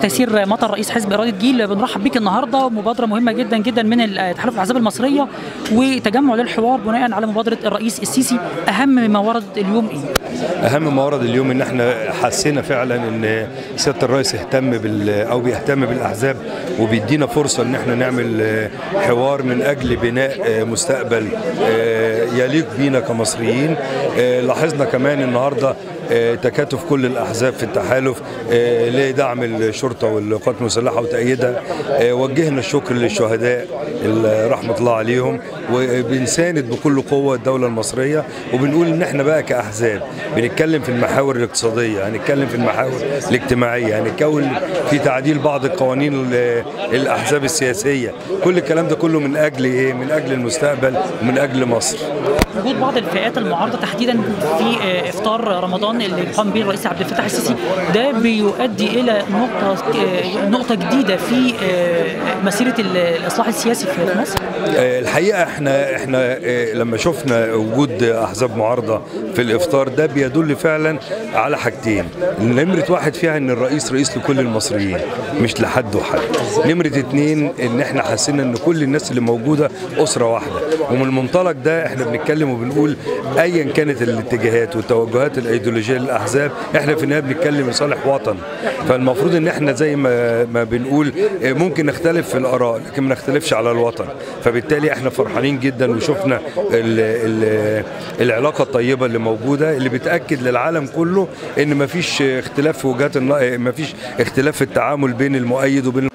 تيسير مطر رئيس حزب إرادة جيل، بنرحب بيك النهارده. مبادرة مهمة جدا جدا من تحالف الأحزاب المصرية وتجمع للحوار بناء على مبادرة الرئيس السيسي. أهم ما ورد اليوم إيه؟ أهم ما ورد اليوم إن احنا حسينا فعلا إن سيادة الرئيس اهتم أو بيهتم بالأحزاب وبيدينا فرصة إن احنا نعمل حوار من أجل بناء مستقبل يليق بينا كمصريين. لاحظنا كمان النهارده تكاتف كل الأحزاب في التحالف لدعم الشرطة والقوات المسلحة وتأييدها. وجهنا الشكر للشهداء رحمة الله عليهم، وبنساند بكل قوة الدولة المصرية، وبنقول إن احنا بقى كأحزاب بنتكلم في المحاور الاقتصادية، هنتكلم في المحاور الاجتماعية، هنتكلم في تعديل بعض القوانين الأحزاب السياسية. كل الكلام ده كله من أجل إيه؟ من أجل المستقبل ومن أجل مصر. وجود بعض الفئات المعارضة تحديدا في إفطار رمضان اللي قام به الرئيس عبد الفتاح السيسي، ده بيؤدي إلى نقطة جديدة في مسيرة الإصلاح السياسي في مصر. الحقيقة احنا لما شفنا وجود أحزاب معارضة في الإفطار ده بيدل فعلا على حاجتين. نمرة واحد فيها إن الرئيس رئيس لكل المصريين مش لحد وحد. نمرة اتنين إن احنا حسينا إن كل الناس اللي موجودة أسرة واحدة، ومن المنطلق ده احنا بنتكلم وبنقول أيا كانت الاتجاهات والتوجهات الأيديولوجية للأحزاب، احنا في النهاية بنتكلم لصالح وطن. فالمفروض إن احنا زي ما بنقول ممكن نختلف في الآراء لكن ما نختلفش على الوطن. فبالتالي احنا فرحانين جدا وشفنا العلاقة الطيبة اللي موجودة اللي بتأكد للعالم كله ان مفيش اختلاف في وجهات النظر، مفيش اختلاف في التعامل بين المؤيد وبين